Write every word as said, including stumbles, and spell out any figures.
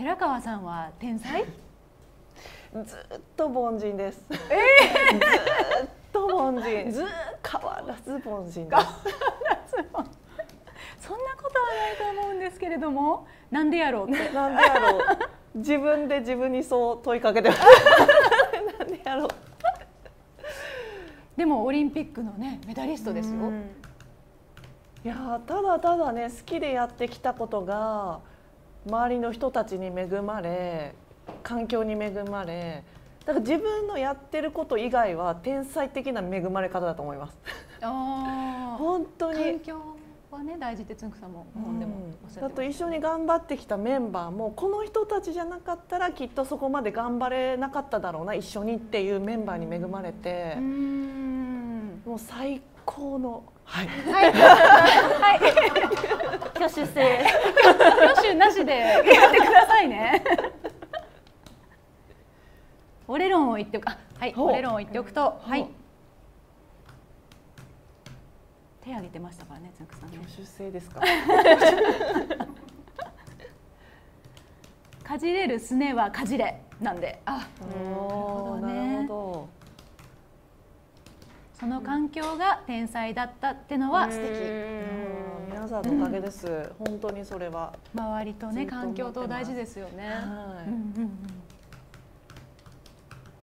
寺川さんは天才？ ずっと凡人です。 えー、ずっと凡人。ず変わらず凡人です。 そんなことはないと思うんですけれども、なんでやろうって。 なんでやろう。自分で自分にそう問いかけてます。なんでやろう。 でもオリンピックのねメダリストですよ。 いやただただね好きでやってきたことが周りの人たちに恵まれ、環境に恵まれ、だから自分のやってること以外は天才的な恵まれ方だと思います。あ本当に環境はね大事ってつんくさんも本でもおっしゃってました。 だと一緒に頑張ってきたメンバーもこの人たちじゃなかったらきっとそこまで頑張れなかっただろうな一緒にっていうメンバーに恵まれて、うんもう最高のはいはいはい挙手制挙手なしでやってくださいね。オレロンを言っておく、あはいオレロンを言っておくと、はい手挙げてましたからねつんくさんね。 挙手制ですか。 かじれるすねはかじれなんで、あおなるほど。 その環境が天才だったってのは素敵。 皆さんのおかげです。本当にそれは。 周りとね環境と大事ですよね。はい。